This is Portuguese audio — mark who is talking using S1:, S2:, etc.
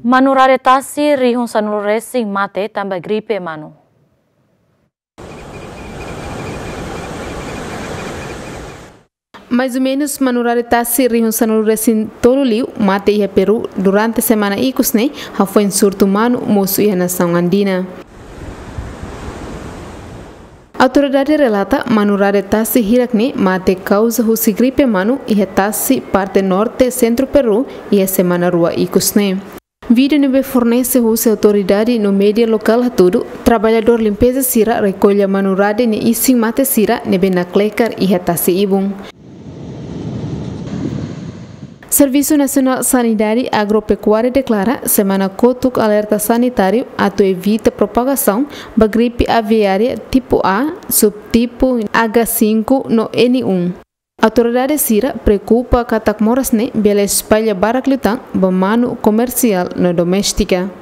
S1: Manu raretasi rihun sanul racing mate tambah gripe manu.
S2: Mais ou menos manu raretasi rihun sanul racing toluliu mate ia Peru durante semana ikusne ha foi em surto manu moço ia nação andina. Autoridade relata manu raretasi hirakne mate causa husi gripe manu ia tasi parte norte centro Peru ia semana rua ikusne. Vídeo nebe fornece husi autoridade no mídia local tudo trabalhador limpeza sira recolhe manu rade ne ising mate sira nebe na klekar ia tasi ibung. Serviço Nacional Sanitário Agropecuário declara semana cotuk alerta sanitário ato evita propagação da gripe aviária tipo A, subtipo H5 no N1. Autoridade Sira preocupa katak morasne bela espalha barak lutang bamanu comercial no doméstica.